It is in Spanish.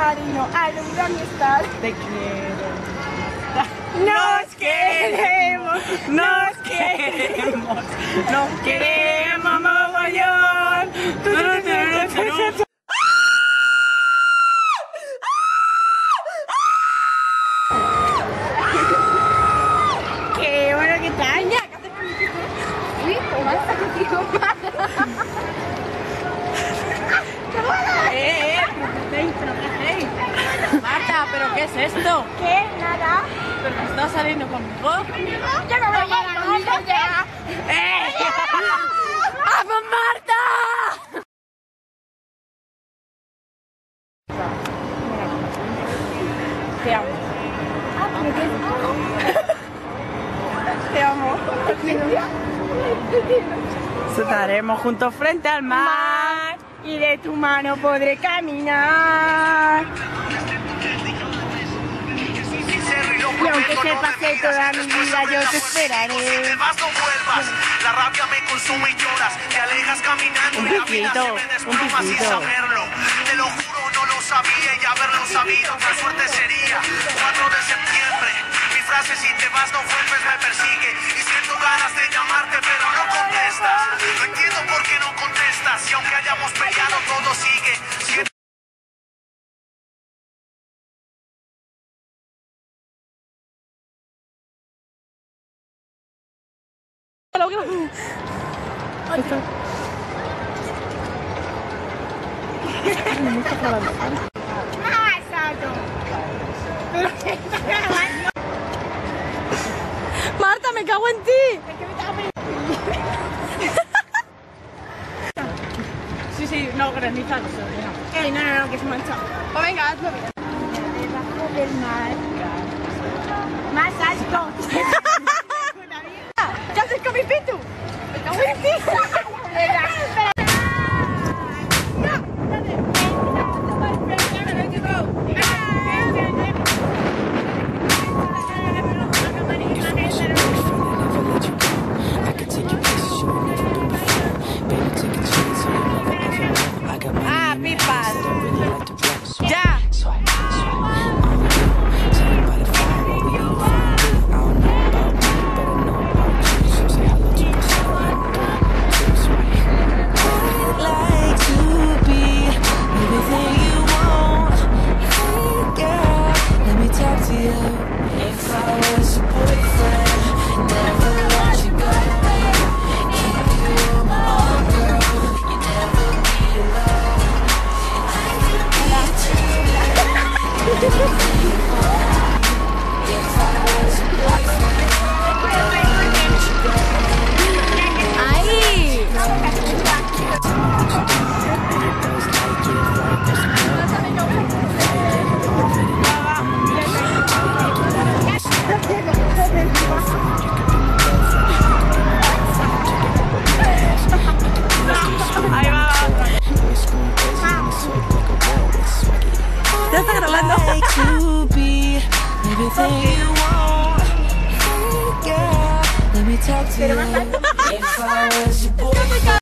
marino, alumbra mi estar. Te quiero. Nos queremos, Nos queremos. Nos queremos mogollón. Qué bueno que tal, ya. ¿Qué haces conmigo? Uy, pues vas a contigo. ¿Pero qué hacéis? Marta, ¿pero qué es esto? ¿Qué? Nada. ¿Pero que estás saliendo conmigo? Ya no voy a llegar conmigo ya. ¡Vamos, Marta! Te amo. Te amo. Te quiero. Estaremos juntos frente al mar. Y de tu mano podré caminar. Y aunque se pase toda mi vida, yo te esperaré. Te vas, no vuelvas. La rabia me consume y lloras. Te alejas caminando y la vida se me desploma sin saberlo. Te lo juro, no lo sabía y haberlo sabido, qué suerte sería. 4 de septiembre. Mi frase, si te vas, no vuelves, me persigue. Y siento ganas de llamarte, pero no contestas. No entiendo por qué no contestas. Y aunque hayamos peleado, todo sigue. Ah, exacto. Marta, me cago en ti. Sí, no, granizado. Ey, no, que es mancha. Pues venga, hazlo bien. Debajo del mar. Más alto. ¿Qué haces con mi pitu? Me cago en ti. Espera. Ah, pipas. Ya.